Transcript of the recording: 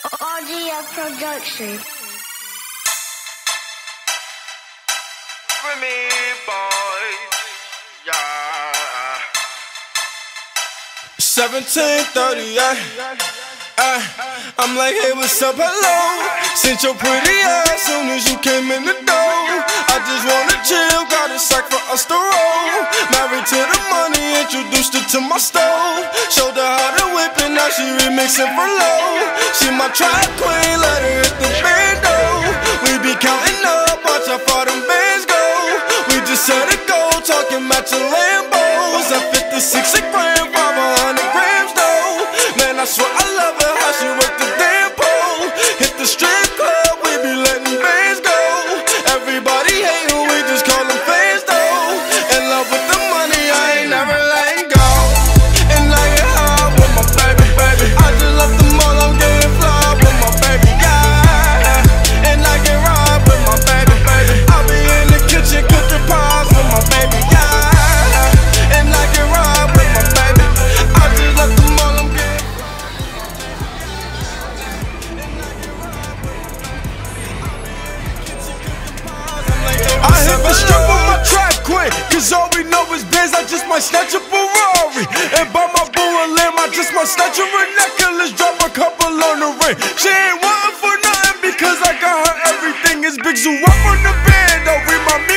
RGF Production. For me, boys, yeah. 1738. I'm like, hey, what's up, hello? Sent your pretty ass soon as you came in the door. I just wanna chill, got a sack for us to roll. Married to the money, introduced her to my stove. Showed her how to whip it, now she remixing for low. She my track queen, let her hit the bando. We be counting up, watch how far them bands go. We just set a goal, talking matching Lambos. At 56 a gram, 500 grams though. Man, I swear I love her, how she work the damn pole. Hit the strip club, we be letting bands go. Everybody hate who we just call them fans though. In love with the money, I ain't never letting go. And I get high with my baby, baby. I just left the mall, I'm getting fly with my baby, yeah. And I get ride with my baby, baby. I be in the kitchen cooking pies with my baby, yeah. And I get ride with my baby. I just left the mall, I'm getting I hit the strip on my track quick, cause all we know is biz, I just might snatch a Ferrari. And buy my boo a limb, I just might snatch her a necklace, drop a couple on the ring. She ain't wantin' for nothing, because I got her everything. It's Big Zoo up on the band, don't remind me